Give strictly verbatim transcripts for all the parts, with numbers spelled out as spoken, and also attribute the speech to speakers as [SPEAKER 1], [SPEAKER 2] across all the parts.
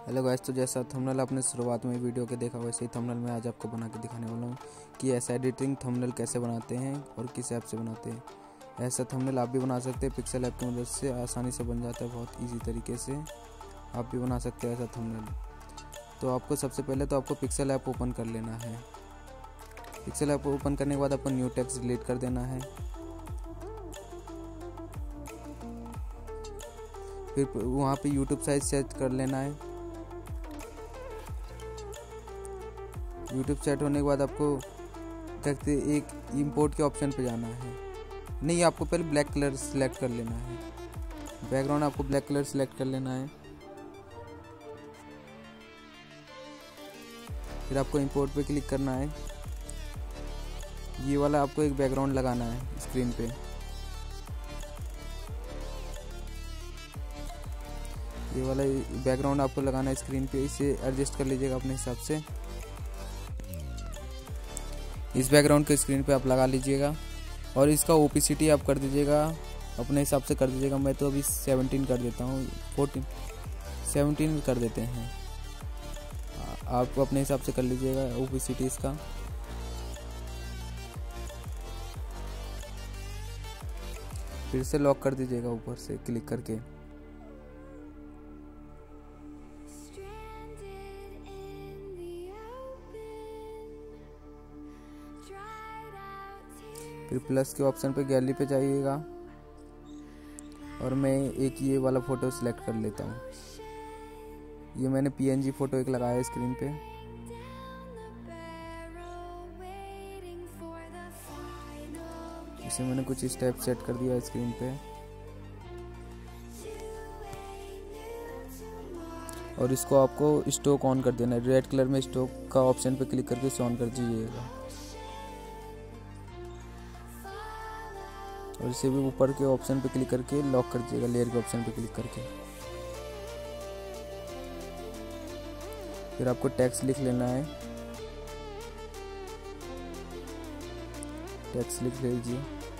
[SPEAKER 1] Hello guys, तो जैसा thumbnail आपने शुरुआत में वीडियो के देखा वैसे ही थंबनेल में आज आपको बना के दिखाने वाला हूँ कि ऐसा एडिटिंग थंबनेल कैसे बनाते हैं और किस ऐप से बनाते हैं। ऐसा थंबनेल आप भी बना सकते हैं, पिक्सेल ऐप की मदद से आसानी से बन जाता है, बहुत इजी तरीके से आप भी बना सकते हैं ऐसा थंबनेल। तो आपको सबसे पहले तो आपको पिक्सेल ऐप ओपन कर लेना है। पिक्सेल ऐप ओपन करने के बाद आपको न्यू टेक्स्ट डिलीट कर देना है। फिर वहाँ पे यूट्यूब साइज सेट कर लेना है। यूट्यूब सेट होने के बाद आपको देखते एक इंपोर्ट के ऑप्शन पे जाना है। नहीं, आपको पहले ब्लैक कलर सेलेक्ट कर लेना है। बैकग्राउंड आपको ब्लैक कलर सेलेक्ट कर लेना है। फिर आपको इंपोर्ट पे क्लिक करना है। ये वाला आपको एक बैकग्राउंड लगाना है स्क्रीन पे। ये वाला बैकग्राउंड आपको लगाना है स्क्रीन पे। इसे एडजस्ट कर लीजिएगा अपने हिसाब से। इस बैकग्राउंड के स्क्रीन पे आप लगा लीजिएगा और इसका ओपेसिटी आप कर दीजिएगा अपने हिसाब से कर दीजिएगा। मैं तो अभी सेवनटीन कर देता हूँ, फोर्टीन सेवनटीन कर देते हैं। आप अपने हिसाब से कर लीजिएगा ओपेसिटी इसका। फिर से लॉक कर दीजिएगा ऊपर से क्लिक करके। फिर प्लस के ऑप्शन पे गैलरी पे जाइएगा और मैं एक ये वाला फ़ोटो सिलेक्ट कर लेता हूँ। ये मैंने पीएनजी फ़ोटो एक लगाया है स्क्रीन पे। इसे मैंने कुछ स्टेप सेट कर दिया है स्क्रीन पे और इसको आपको स्टॉक ऑन कर देना है। रेड कलर में स्टॉक का ऑप्शन पे क्लिक करके इसे ऑन कर दीजिएगा और इसे भी ऊपर के ऑप्शन पे क्लिक करके लॉक कर दीजिएगा, लेयर के ऑप्शन पे क्लिक करके। फिर आपको टेक्स्ट लिख लेना है। टेक्स्ट लिख लीजिए।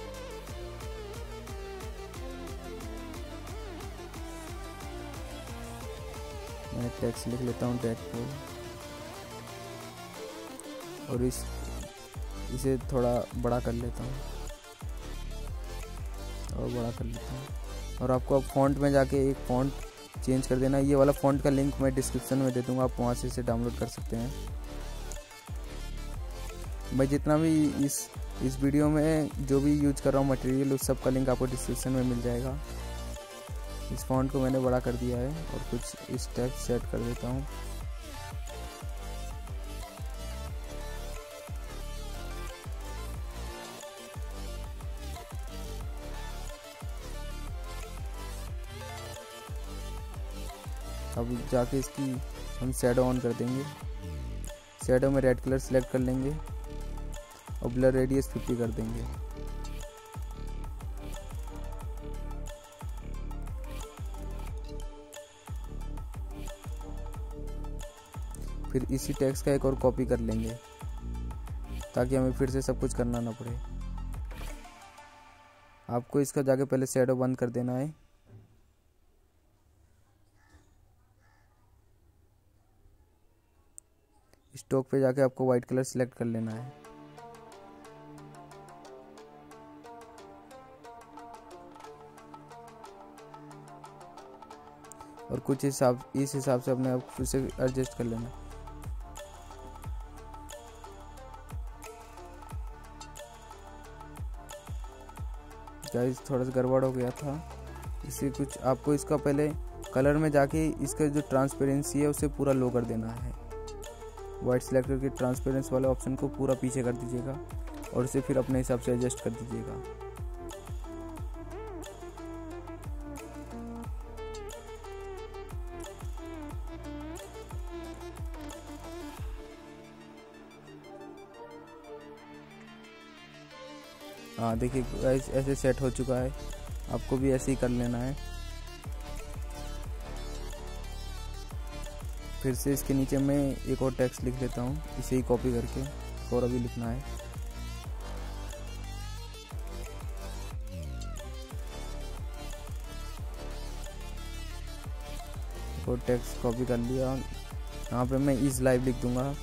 [SPEAKER 1] मैं टेक्स्ट लिख लेता हूँ डेडपूल और इस इसे थोड़ा बड़ा कर लेता हूँ और बड़ा कर लेता हूँ। और आपको अब फॉन्ट में जाके एक फॉन्ट चेंज कर देना। ये वाला फॉन्ट का लिंक मैं डिस्क्रिप्शन में दे दूँगा, आप वहाँ से इसे डाउनलोड कर सकते हैं। मैं जितना भी इस इस वीडियो में जो भी यूज कर रहा हूँ मटेरियल, उस सब का लिंक आपको डिस्क्रिप्शन में मिल जाएगा। इस फॉन्ट को मैंने बड़ा कर दिया है और कुछ इस टाइप सेट कर देता हूँ। अब जाके इसकी हम शैडो ऑन कर देंगे। शैडो में रेड कलर सेलेक्ट कर लेंगे और ब्लर रेडियस फिफ्टी कर देंगे। फिर इसी टेक्स्ट का एक और कॉपी कर लेंगे ताकि हमें फिर से सब कुछ करना ना पड़े। आपको इसका जाके पहले शैडो बंद कर देना है। स्टॉक पे जाके आपको वाइट कलर सिलेक्ट कर लेना है। और कुछ हिसाब इस हिसाब से अपने आप फिर से एडजस्ट कर लेना। गाइस, थोड़ा सा गड़बड़ हो गया था। इसे कुछ आपको इसका पहले कलर में जाके इसका जो ट्रांसपेरेंसी है उसे पूरा लो कर देना है। वाइट सेलेक्ट करके ट्रांसपेरेंसी वाले ऑप्शन को पूरा पीछे कर दीजिएगा और इसे फिर अपने हिसाब से एडजस्ट कर दीजिएगा। हाँ, देखिए ऐसे सेट हो चुका है। आपको भी ऐसे ही कर लेना है। फिर से इसके नीचे मैं एक और टेक्स्ट लिख लेता हूँ, इसे ही कॉपी करके और अभी लिखना है। और टेक्स्ट कॉपी कर लिया। यहाँ पे मैं इज लाइव लिख दूंगा।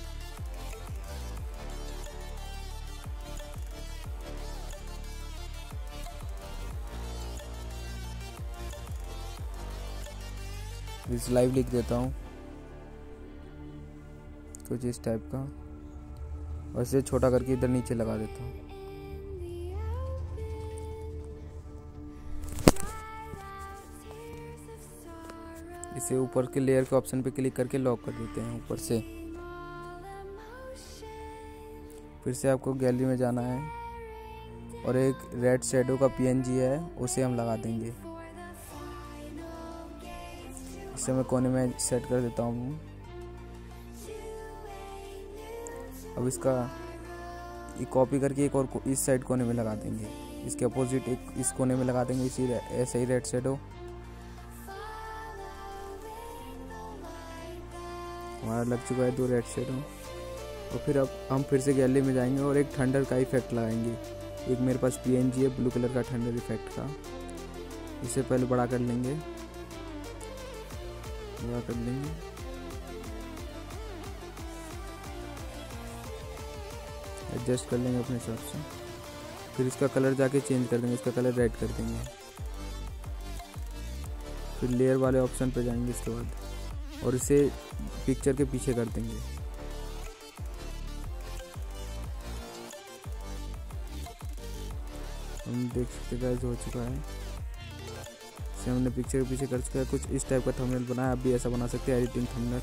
[SPEAKER 1] इस लाइव लिख देता हूँ कुछ इस टाइप का, और इसे छोटा करके इधर नीचे लगा देता हूँ। इसे ऊपर के लेयर के ऑप्शन पे क्लिक करके लॉक कर देते हैं ऊपर से। फिर से आपको गैलरी में जाना है और एक रेड शैडो का पीएनजी है उसे हम लगा देंगे। इसे मैं कोने में सेट कर देता हूँ। अब इसका ये कॉपी करके एक और इस साइड कोने में लगा देंगे, इसके अपोजिट एक इस कोने में लगा देंगे इसी ऐसे ही रेड शैडो। हमारा लग चुका है दो रेड शैडो। और फिर अब हम फिर से गैलरी में जाएंगे और एक थंडर का इफेक्ट लगाएंगे। एक मेरे पास पीएनजी है ब्लू कलर का थंडर इफेक्ट का, इसे पहले बड़ा कर लेंगे, बड़ा कर लेंगे। एडजस्ट कर लेंगे अपने हिसाब से। फिर इसका कलर जाके चेंज कर देंगे, इसका कलर रेड कर देंगे। फिर लेयर वाले ऑप्शन पे जाएंगे इसके बाद और इसे पिक्चर के पीछे कर देंगे। हम देख सकते गाइस हो चुका है। इसे हमने पिक्चर के पीछे कर चुका है। कुछ इस टाइप का थंबनेल बनाया, आप भी ऐसा बना सकते हैं एडिटिंग थंबनेल।